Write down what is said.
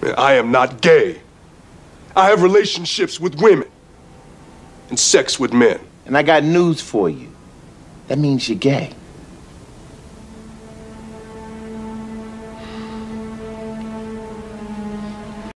I am not gay. I have relationships with women and sex with men. And I got news for you. That means you're gay.